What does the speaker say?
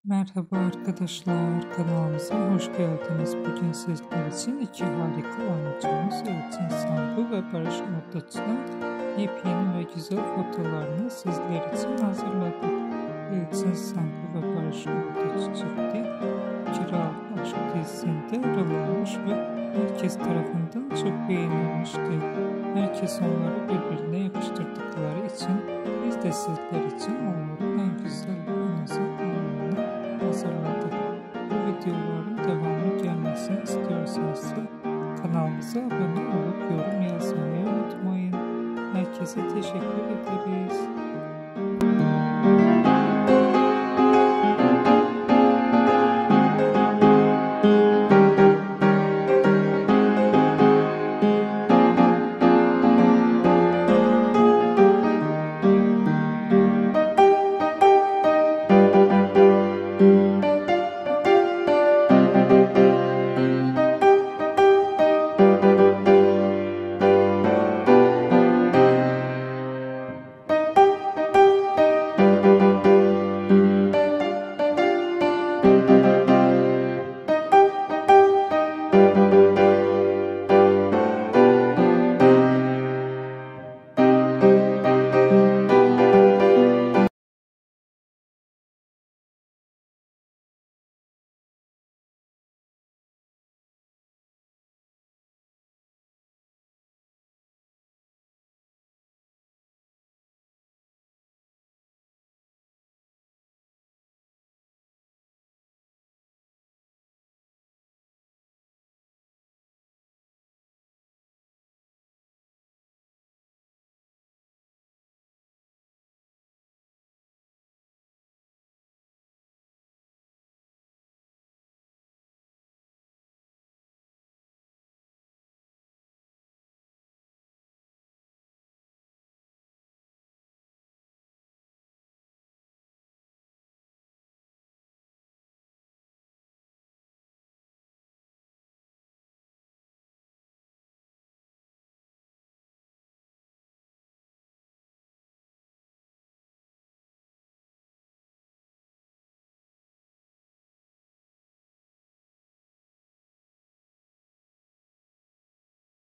Merhaba arkadaşlar, kanalımıza hoş geldiniz. Bugün sizler için iki harika oyuncumuz Elçin Sangu ve Barış Arduç'tan yepyeni ve güzel fotolarını sizler için hazırladık. Elçin Sangu ve Barış Arduç çifti Kiralık Aşk dizisinde rol almış ve herkes tarafından çok beğenilmişti. Herkes onları birbirine yakıştırdıkları için biz de sizler için onların en güzel ve en özel hazırladık. Bu videoların devamı gelmesini istiyorsanız kanalımıza abone olup yorum yazmayı unutmayın. Herkese teşekkür ederim.